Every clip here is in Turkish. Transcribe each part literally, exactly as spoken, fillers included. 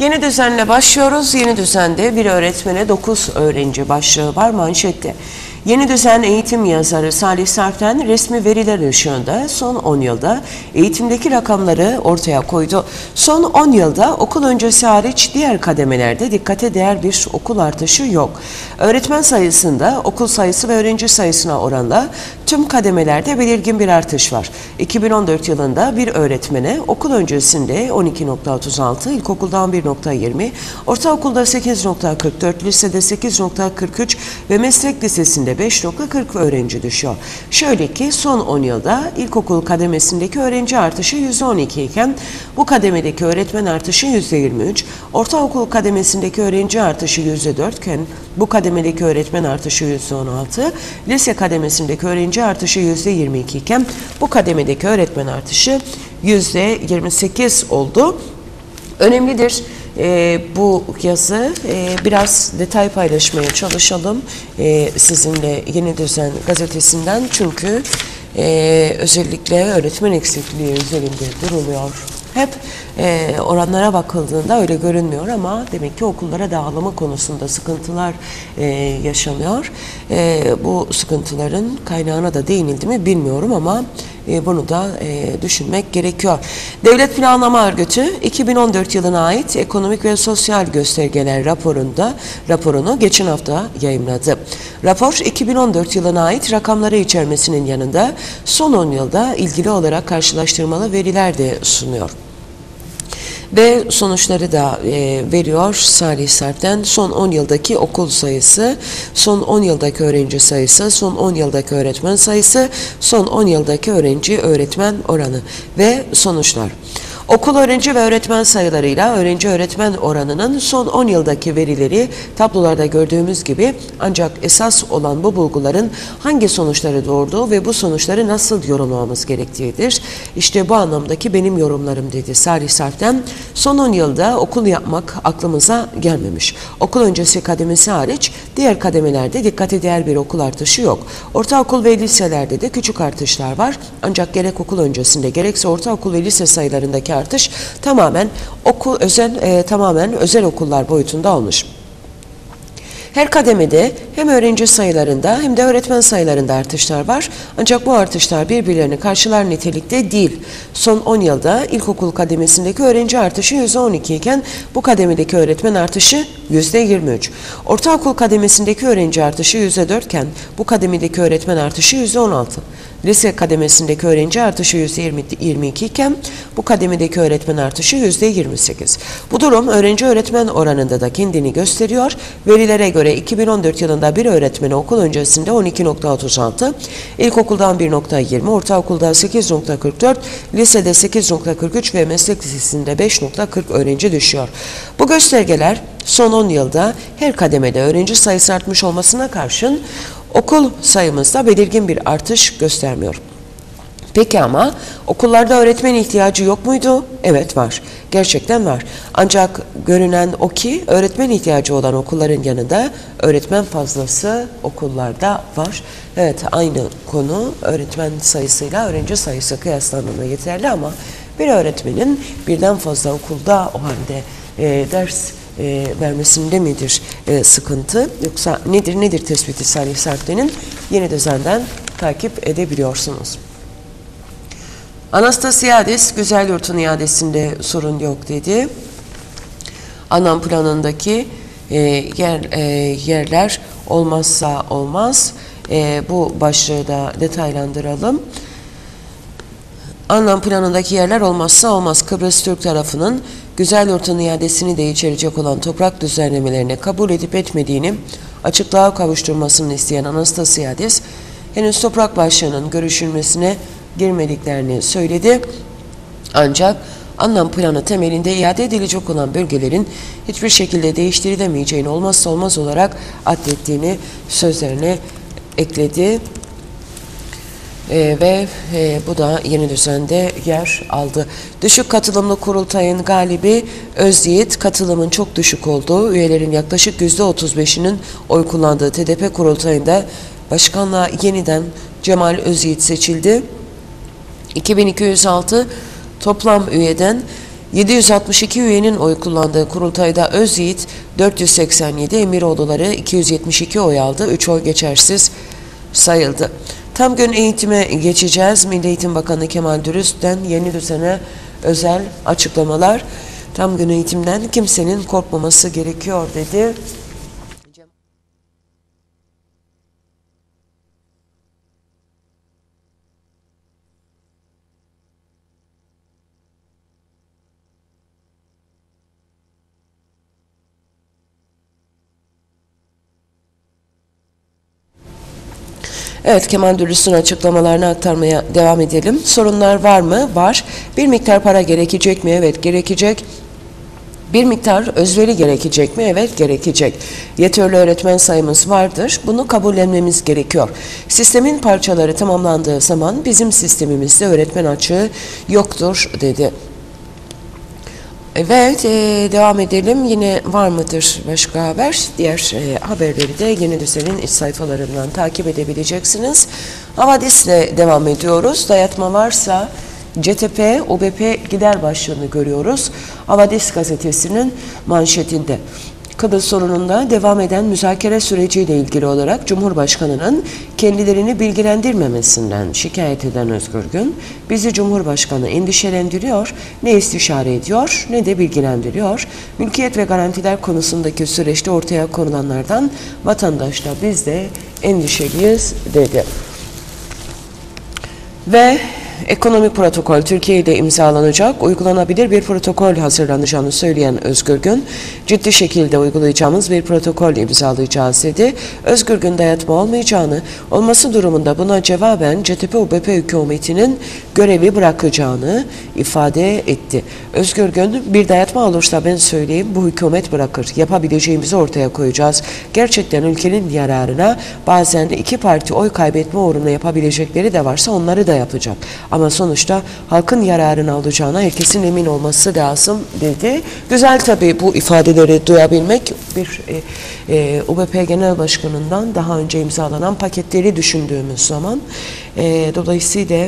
Yeni düzenle başlıyoruz. Yeni düzende bir öğretmene dokuz öğrenci başlığı var manşette. Yeni düzen eğitim yazarı Salih Sarp'ten resmi veriler ışığında son on yılda eğitimdeki rakamları ortaya koydu. Son on yılda okul öncesi hariç diğer kademelerde dikkate değer bir okul artışı yok. Öğretmen sayısında okul sayısı ve öğrenci sayısına oranla tüm kademelerde belirgin bir artış var. iki bin on dört yılında bir öğretmene okul öncesinde on iki nokta otuz altı, ilkokulda on bir nokta yirmi, ortaokulda sekiz nokta kırk dört, lisede sekiz nokta kırk üç ve meslek lisesinde beş nokta kırk öğrenci düşüyor. Şöyle ki son on yılda ilkokul kademesindeki öğrenci artışı yüzde on iki iken bu kademedeki öğretmen artışı yüzde yirmi üç, ortaokul kademesindeki öğrenci artışı yüzde dört iken bu kademedeki öğretmen artışı yüzde on altı, lise kademesindeki öğrenci artışı yüzde yirmi iki iken bu kademedeki öğretmen artışı yüzde yirmi sekiz oldu. Önemlidir. E, bu yazı e, biraz detay paylaşmaya çalışalım e, sizinle Yeni Düzen gazetesinden, çünkü e, özellikle öğretmen eksikliği üzerinde duruluyor. Hep e, oranlara bakıldığında öyle görünmüyor ama demek ki okullara dağılımı konusunda sıkıntılar e, yaşanıyor. E, bu sıkıntıların kaynağına da değinildi mi bilmiyorum ama e, bunu da e, düşünmek gerekiyor. Devlet Planlama Örgütü iki bin on dört yılına ait ekonomik ve sosyal göstergeler raporunda raporunu geçen hafta yayımladı. Rapor iki bin on dört yılına ait rakamları içermesinin yanında son on yılda ilgili olarak karşılaştırmalı veriler de sunuyor. Ve sonuçları da e, veriyor Salih Sarp'ten. Son on yıldaki okul sayısı, son on yıldaki öğrenci sayısı, son on yıldaki öğretmen sayısı, son on yıldaki öğrenci öğretmen oranı ve sonuçlar. Okul öğrenci ve öğretmen sayılarıyla öğrenci öğretmen oranının son on yıldaki verileri tablolarda gördüğümüz gibi, ancak esas olan bu bulguların hangi sonuçları doğurduğu ve bu sonuçları nasıl yorumlamamız gerektiğidir. İşte bu anlamdaki benim yorumlarım, dedi Salih Sarp'ten. Son on yılda okul yapmak aklımıza gelmemiş. Okul öncesi kademesi hariç diğer kademelerde dikkate değer bir okul artışı yok. Ortaokul ve liselerde de küçük artışlar var. Ancak gerek okul öncesinde gerekse ortaokul ve lise sayılarındaki artış tamamen okul özel e, tamamen özel okullar boyutunda olmuş. Her kademede hem öğrenci sayılarında hem de öğretmen sayılarında artışlar var. Ancak bu artışlar birbirlerini karşılar nitelikte değil. Son on yılda ilkokul kademesindeki öğrenci artışı yüzde on iki iken bu kademedeki öğretmen artışı yüzde yirmi üç. Ortaokul kademesindeki öğrenci artışı yüzde dört iken bu kademedeki öğretmen artışı yüzde on altı. Lise kademesindeki öğrenci artışı yüzde yirmi iki iken bu kademedeki öğretmen artışı yüzde yirmi sekiz. Bu durum öğrenci öğretmen oranında da kendini gösteriyor. Verilere göre iki bin on dört yılında bir öğretmeni okul öncesinde on iki nokta otuz altı, ilkokuldan bir nokta yirmi, ortaokulda sekiz nokta kırk dört, lisede sekiz nokta kırk üç ve meslek lisesinde beş nokta kırk öğrenci düşüyor. Bu göstergeler son on yılda her kademede öğrenci sayısı artmış olmasına karşın okul sayımızda belirgin bir artış göstermiyor. Peki ama okullarda öğretmen ihtiyacı yok muydu? Evet, var. Gerçekten var. Ancak görünen o ki öğretmen ihtiyacı olan okulların yanında öğretmen fazlası okullarda var. Evet, aynı konu öğretmen sayısıyla öğrenci sayısı kıyaslandığında yeterli ama bir öğretmenin birden fazla okulda o halde e, ders E, vermesinde midir e, sıkıntı, yoksa nedir nedir tespiti Salih Sarp'tenin Yeni Düzen'den takip edebiliyorsunuz. Anastasiadis güzel yurtun iadesinde sorun yok, dedi. Anlam planındaki e, yer e, yerler olmazsa olmaz. E, bu başlığı da detaylandıralım. Anlam planındaki yerler olmazsa olmaz. Kıbrıs Türk tarafının güzel yurtun iadesini de içerecek olan toprak düzenlemelerini kabul edip etmediğini açıklığa kavuşturmasını isteyen Anastasiadis, henüz toprak başlığının görüşülmesine girmediklerini söyledi. Ancak anlam planı temelinde iade edilecek olan bölgelerin hiçbir şekilde değiştirilemeyeceğini olmazsa olmaz olarak addettiğini sözlerine ekledi. Ee, ve e, bu da Yeni Düzen'de yer aldı. Düşük katılımlı kurultayın galibi Özyiğit, katılımın çok düşük olduğu, üyelerin yaklaşık yüzde otuz beşinin oy kullandığı T D P kurultayında başkanlığa yeniden Cemal Özyiğit seçildi. iki bin iki yüz altı toplam üyeden yedi yüz altmış iki üyenin oy kullandığı kurultayda Özyiğit dört yüz seksen yedi, Emiroğulları iki yüz yetmiş iki oy aldı. üç oy geçersiz sayıldı. Tam gün eğitime geçeceğiz. Milli Eğitim Bakanı Kemal Dürüst'ten yeni düzene özel açıklamalar. Tam gün eğitimden kimsenin korkmaması gerekiyor dedi. Evet, Kemal Dürüst'ün açıklamalarını aktarmaya devam edelim. Sorunlar var mı? Var. Bir miktar para gerekecek mi? Evet, gerekecek. Bir miktar özveri gerekecek mi? Evet, gerekecek. Yeterli öğretmen sayımız vardır. Bunu kabullenmemiz gerekiyor. Sistemin parçaları tamamlandığı zaman bizim sistemimizde öğretmen açığı yoktur dedi. Evet, e, devam edelim. Yine var mıdır başka haber? Diğer e, haberleri de Yeni Düzen'in iç sayfalarından takip edebileceksiniz. Havadis'le devam ediyoruz. Dayatma varsa C T P, O B P gider başlığını görüyoruz. Havadis gazetesinin manşetinde. Kıbrıs sorununda devam eden müzakere süreciyle ilgili olarak Cumhurbaşkanı'nın kendilerini bilgilendirmemesinden şikayet eden Özgür Gün, bizi Cumhurbaşkanı endişelendiriyor, ne istişare ediyor ne de bilgilendiriyor. Mülkiyet ve garantiler konusundaki süreçte ortaya konulanlardan vatandaş da biz de endişeliyiz dedi. Ve ekonomik protokol Türkiye'de imzalanacak, uygulanabilir bir protokol hazırlanacağını söyleyen Özgür Gün, ciddi şekilde uygulayacağımız bir protokol imzalayacağız dedi. Özgür Gün dayatma olmayacağını, olması durumunda buna cevaben C T P O B P hükümetinin görevi bırakacağını ifade etti. Özgür Gün, bir dayatma olursa ben söyleyeyim bu hükümet bırakır, yapabileceğimizi ortaya koyacağız. Gerçekten ülkenin yararına bazen iki parti oy kaybetme uğruna yapabilecekleri de varsa onları da yapacak. Ama sonuçta halkın yararına olacağına herkesin emin olması lazım dedi. Güzel tabii bu ifadeleri duyabilmek. Bir e, e, O B P Genel Başkanı'ndan daha önce imzalanan paketleri düşündüğümüz zaman e, dolayısıyla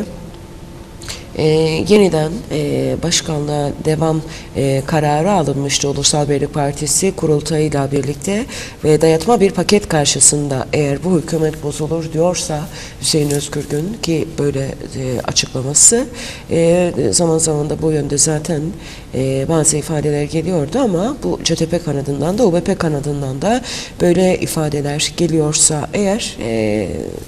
Ee, yeniden e, başkanlığa devam e, kararı alınmıştı Ulusal Birlik Partisi kurultayıyla birlikte ve dayatma bir paket karşısında eğer bu hükümet bozulur diyorsa Hüseyin Özgür Gün ki böyle e, açıklaması e, zaman zaman da bu yönde zaten e, bazı ifadeler geliyordu ama bu C T P kanadından da O B P kanadından da böyle ifadeler geliyorsa eğer e,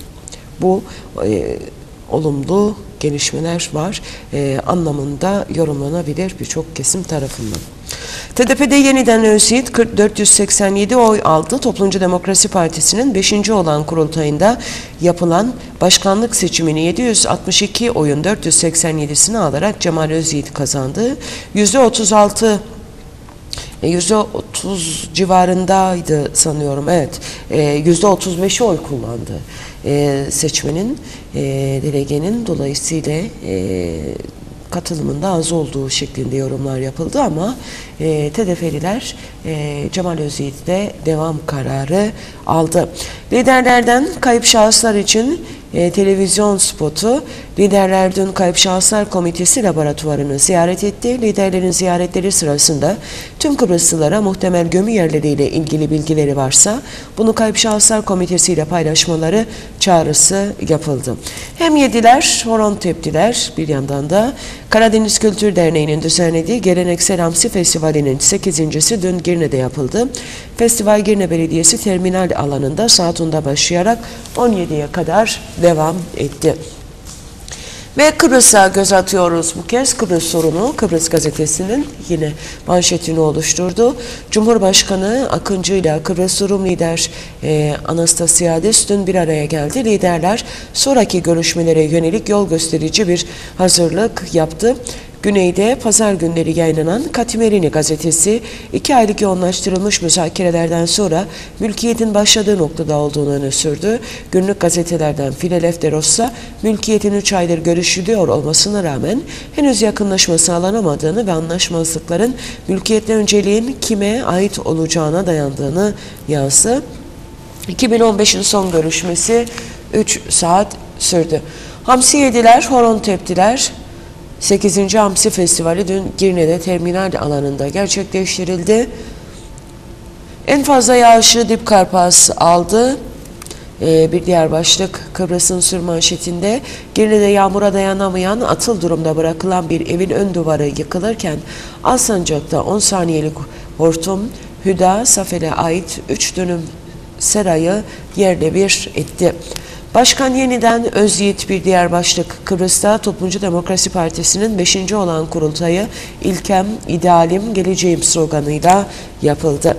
bu e, olumlu gelişmeler var e, anlamında yorumlanabilir birçok kesim tarafından. T D P'de yeniden Özyiğit dört yüz seksen yedi oy aldı. Toplumcu Demokrasi Partisi'nin beşinci olan kurultayında yapılan başkanlık seçimini yedi yüz altmış iki oyun dört yüz seksen yedisini alarak Cemal Özyiğit kazandı. yüzde otuz altı yüzde otuz civarındaydı sanıyorum. Evet. yüzde otuz beşi oy kullandı. E, seçmenin, e, delegenin dolayısıyla e, katılımında az olduğu şeklinde yorumlar yapıldı ama e, T D P'liler e, Cemal Özyiğit'de devam kararı aldı. Liderlerden kayıp şahıslar için e, televizyon spotu, liderler dün Kayıp Şahıslar Komitesi laboratuvarını ziyaret etti. Liderlerin ziyaretleri sırasında tüm Kıbrıslılara muhtemel gömü yerleriyle ilgili bilgileri varsa bunu Kayıp Şahıslar Komitesi ile paylaşmaları çağrısı yapıldı. Hem yediler, horon teptiler, bir yandan da Karadeniz Kültür Derneği'nin düzenlediği Geleneksel Hamsi Festivali'nin sekizincisi dün Girne'de yapıldı. Festival Girne Belediyesi terminal alanında saat onda başlayarak on yediye kadar devam etti. Ve Kıbrıs'a göz atıyoruz bu kez. Kıbrıs sorunu Kıbrıs gazetesinin yine manşetini oluşturdu. Cumhurbaşkanı Akıncı ile Kıbrıs Rum lider e, Anastasiades dün bir araya geldi. Liderler sonraki görüşmelere yönelik yol gösterici bir hazırlık yaptı. Güneyde pazar günleri yayınlanan Katimerini gazetesi iki aylık yoğunlaştırılmış müzakerelerden sonra mülkiyetin başladığı noktada olduğunu öne sürdü. Günlük gazetelerden Filadelfos'ta mülkiyetin üç aydır görüşülüyor olmasına rağmen henüz yakınlaşma sağlanamadığını ve anlaşmazlıkların mülkiyetle önceliğin kime ait olacağına dayandığını yazdı. iki bin on beşin son görüşmesi üç saat sürdü. Hamsi yediler, horon teptiler. sekizinci Hamsi Festivali dün Girne'de terminal alanında gerçekleştirildi. En fazla yağışı Dip Karpas aldı. Ee, bir diğer başlık Kıbrıs'ın sürmanşetinde Girne'de yağmura dayanamayan atıl durumda bırakılan bir evin ön duvarı yıkılırken Alsancak'ta on saniyelik hortum Hüda Safel'e ait üç dönüm serayı yerle bir etti. Başkan yeniden Özyiğit bir diğer başlık. Kıbrıs'ta Toplumcu Demokrasi Partisi'nin beşinci olan kurultayı İlkem, İdealim, Geleceğim sloganıyla yapıldı.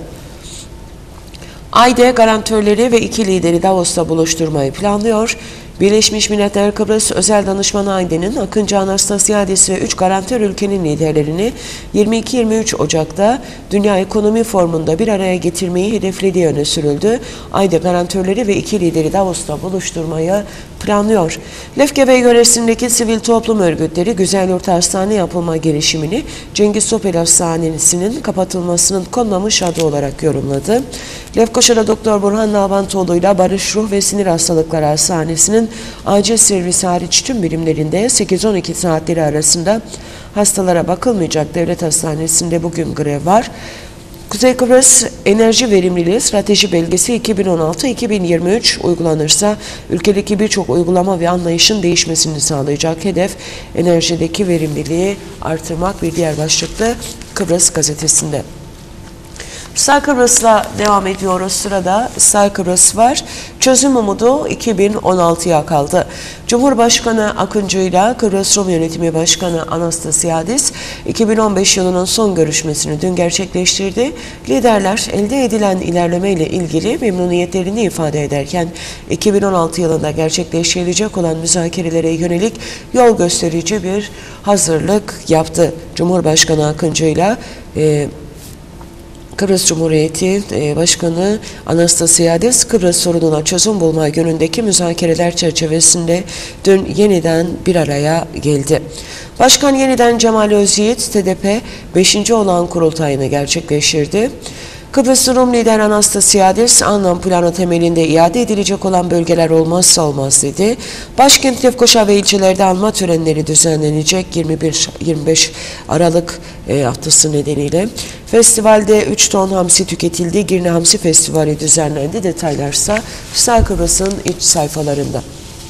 A Y D garantörleri ve iki lideri Davos'ta buluşturmayı planlıyor. Birleşmiş Milletler Kıbrıs Özel Danışmanı A Y D'nin Akıncı Anastasiadis ve üç garantör ülkenin liderlerini yirmi iki yirmi üç Ocak'ta Dünya Ekonomi Forumu'nda bir araya getirmeyi hedeflediği öne sürüldü. A Y D garantörleri ve iki lideri Davos'ta buluşturmayı planlıyor. Lefkebe yöresindeki sivil toplum örgütleri Güzelyurt Hastane yapılma girişimini Cengiz Topel Hastanesi'nin kapatılmasının konulamış adı olarak yorumladı. Lefkoşa'da Doktor Burhan Nalbantoğlu ile Barış Ruh ve Sinir Hastalıkları Hastanesi'nin acil servis hariç tüm birimlerinde sekiz on iki saatleri arasında hastalara bakılmayacak devlet hastanesinde bugün grev var. Kuzey Kıbrıs Enerji Verimliliği Strateji Belgesi iki bin on altı iki bin yirmi üç uygulanırsa ülkedeki birçok uygulama ve anlayışın değişmesini sağlayacak hedef enerjideki verimliliği artırmak bir diğer başlıklı Kıbrıs gazetesinde. Star Kıbrıs'la devam ediyoruz. Sırada Star Kıbrıs var. Çözüm umudu iki bin on altıya kaldı. Cumhurbaşkanı Akıncı ile Kıbrıs Rum Yönetimi Başkanı Anastasiadis iki bin on beş yılının son görüşmesini dün gerçekleştirdi. Liderler elde edilen ilerleme ile ilgili memnuniyetlerini ifade ederken iki bin on altı yılında gerçekleştirilecek olan müzakerelere yönelik yol gösterici bir hazırlık yaptı. Cumhurbaşkanı Akıncı ile e, Kıbrıs Cumhuriyeti Başkanı Anastasiadis, Kıbrıs sorununa çözüm bulma yönündeki müzakereler çerçevesinde dün yeniden bir araya geldi. Başkan yeniden Cemal Özyiğit, T D P beşinci olan kurultayını gerçekleştirdi. Kıbrıs Rum lider Anastasiadis, anlam planı temelinde iade edilecek olan bölgeler olmazsa olmaz dedi. Başkent Lefkoşa ve ilçelerde anma törenleri düzenlenecek yirmi bir yirmi beş Aralık e, haftası nedeniyle. Festivalde üç ton hamsi tüketildi. Girne Hamsi Festivali düzenlendi. Detaylarsa Star Kıbrıs'ın iç sayfalarında.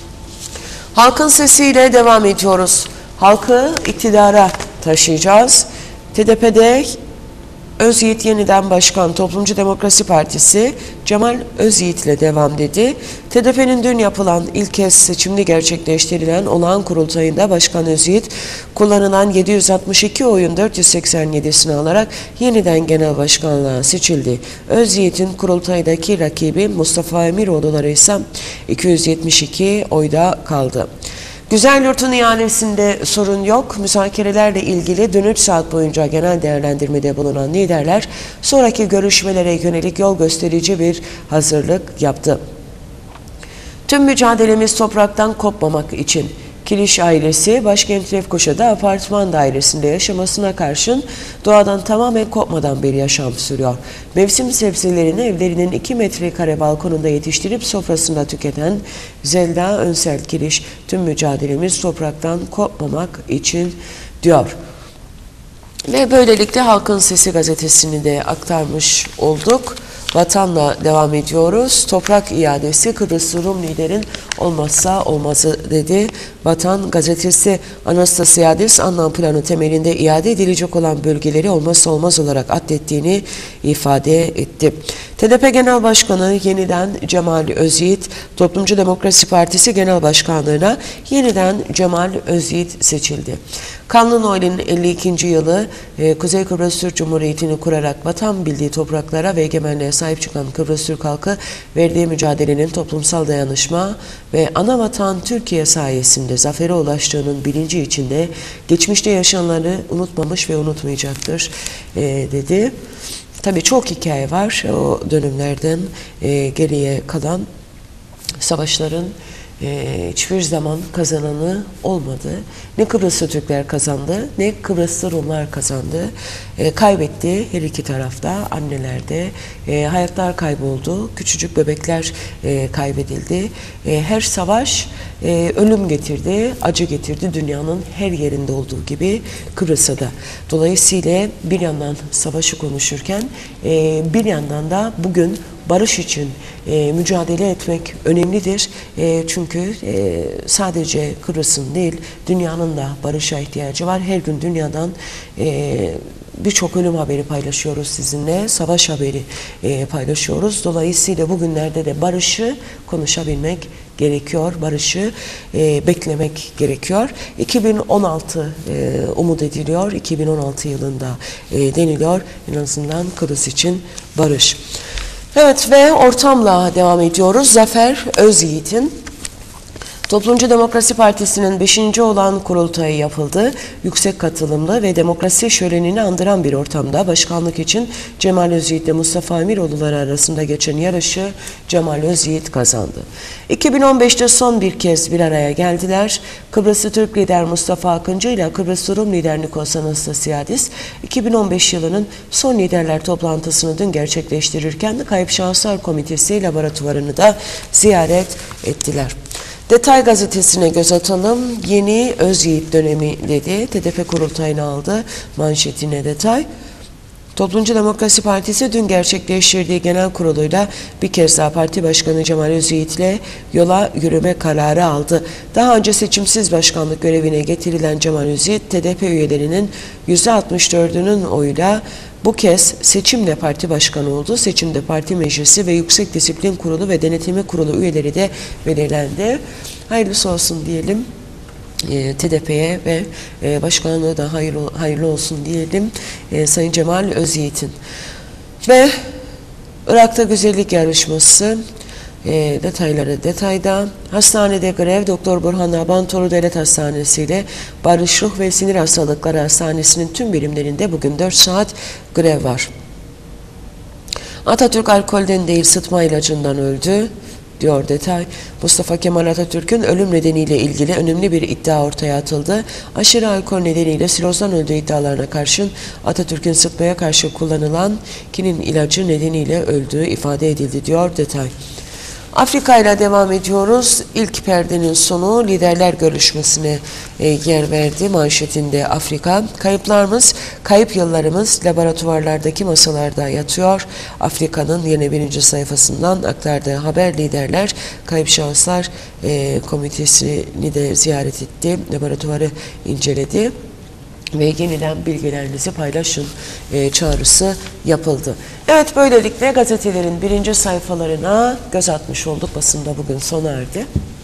Halkın sesiyle devam ediyoruz. Halkı iktidara taşıyacağız. T D P'de Özyiğit yeniden başkan, Toplumcu Demokrasi Partisi Cemal Özyiğit ile devam dedi. T D P'nin dün yapılan ilk kez seçimli gerçekleştirilen olağan kurultayında Başkan Özyiğit kullanılan yedi yüz altmış iki oyun dört yüz seksen yedisini alarak yeniden genel başkanlığa seçildi. Özyiğit'in kurultaydaki rakibi Mustafa Emiroğlu'ları ise iki yüz yetmiş iki oyda kaldı. Güzelyurt'un ihalesinde sorun yok. Müzakerelerle ilgili dün üç saat boyunca genel değerlendirmede bulunan liderler sonraki görüşmelere yönelik yol gösterici bir hazırlık yaptı. Tüm mücadelemiz topraktan kopmamak için. Kiliş ailesi başkent Lefkoşa'da apartman dairesinde yaşamasına karşın doğadan tamamen kopmadan bir yaşam sürüyor. Mevsim sebzelerini evlerinin iki metrekare balkonunda yetiştirip sofrasında tüketen Zelda Önsel Kiliş, tüm mücadelemiz topraktan kopmamak için diyor. Ve böylelikle Halkın Sesi gazetesini de aktarmış olduk. Vatanla devam ediyoruz. Toprak iadesi Kıbrıs Rum liderin olmazsa olmazı dedi. Vatan gazetesi Anastasiadis anlam planı temelinde iade edilecek olan bölgeleri olmazsa olmaz olarak addettiğini ifade etti. T D P Genel Başkanı yeniden Cemal Özyiğit, Toplumcu Demokrasi Partisi Genel Başkanlığı'na yeniden Cemal Özyiğit seçildi. Kanlı Noel'in elli ikinci yılı e, Kuzey Kıbrıs Türk Cumhuriyeti'ni kurarak vatan bildiği topraklara ve egemenliğe sahip çıkan Kıbrıs Türk halkı verdiği mücadelenin toplumsal dayanışma ve ana vatan Türkiye sayesinde zafere ulaştığının bilinci içinde geçmişte yaşananları unutmamış ve unutmayacaktır e, dedi. Tabii çok hikaye var o dönemlerden e, geriye kalan savaşların e, hiçbir zaman kazananı olmadı. Ne Kıbrıslı Türkler kazandı, ne Kıbrıslı Rumlar kazandı. E, kaybetti her iki tarafta, annelerde. E, hayatlar kayboldu, küçücük bebekler e, kaybedildi. E, her savaş e, ölüm getirdi, acı getirdi dünyanın her yerinde olduğu gibi Kıbrıs'a da. Dolayısıyla bir yandan savaşı konuşurken e, bir yandan da bugün barış için e, mücadele etmek önemlidir. E, çünkü e, sadece Kıbrıs'ın değil, dünyanın da barışa ihtiyacı var. Her gün dünyadan e, birçok ölüm haberi paylaşıyoruz sizinle, savaş haberi e, paylaşıyoruz. Dolayısıyla bugünlerde de barışı konuşabilmek gerekiyor, barışı e, beklemek gerekiyor. iki bin on altı e, umut ediliyor, iki bin on altı yılında e, deniliyor en azından Kıbrıs için barış. Evet ve ortamla devam ediyoruz. Zafer Özyiğit'in Toplumcu Demokrasi Partisi'nin beşinci olan kurultayı yapıldı. Yüksek katılımlı ve demokrasi şölenini andıran bir ortamda başkanlık için Cemal Özyiğit ile Mustafa Emiroğlu'ları arasında geçen yarışı Cemal Özyiğit kazandı. iki bin on beşte son bir kez bir araya geldiler. Kıbrıslı Türk lider Mustafa Akıncı ile Kıbrıslı Rum lider Nikos Anastasiadis iki bin on beş yılının son liderler toplantısını dün gerçekleştirirken Kayıp Şahıslar Komitesi laboratuvarını da ziyaret ettiler. Detay gazetesine göz atalım. Yeni Özyiğit dönemi dedi. T D P kurultayını aldı. Manşetine detay. Toplumcu Demokrasi Partisi dün gerçekleştirdiği genel kuruluyla bir kez daha parti başkanı Cemal Özyiğit ile yola yürüme kararı aldı. Daha önce seçimsiz başkanlık görevine getirilen Cemal Özyiğit, T D P üyelerinin yüzde altmış dördünün oyuyla bu kez seçimle parti başkanı oldu. Seçimde parti meclisi ve Yüksek Disiplin Kurulu ve Denetleme Kurulu üyeleri de belirlendi. Hayırlısı olsun diyelim. E, T D P'ye ve e, başkanlığı da hayırlı, hayırlı olsun diyelim e, Sayın Cemal Özyiğit'in. Ve Irak'ta güzellik yarışması e, detayları detayda. Hastanede grev Doktor Burhan Abantoğlu Devlet Hastanesi ile Barış Ruh ve Sinir Hastalıkları Hastanesi'nin tüm birimlerinde bugün dört saat grev var. Atatürk alkolden değil sıtma ilacından öldü diyor detay. Mustafa Kemal Atatürk'ün ölüm nedeniyle ilgili önemli bir iddia ortaya atıldı. Aşırı alkol nedeniyle sirozdan öldüğü iddialarına karşın Atatürk'ün sıtmaya karşı kullanılan kinin ilacı nedeniyle öldüğü ifade edildi diyor detay. Afrika ile devam ediyoruz. İlk perdenin sonu liderler görüşmesine e, yer verdi. Manşetinde Afrika. Kayıplarımız, kayıp yıllarımız laboratuvarlardaki masalarda yatıyor. Afrika'nın yeni birinci sayfasından aktardığı haber liderler Kayıp Şahıslar e, Komitesi'ni de ziyaret etti. Laboratuvarı inceledi ve yeniden bilgilerinizi paylaşın e, çağrısı yapıldı. Evet, böylelikle gazetelerin birinci sayfalarına göz atmış olduk. Basında bugün sona erdi.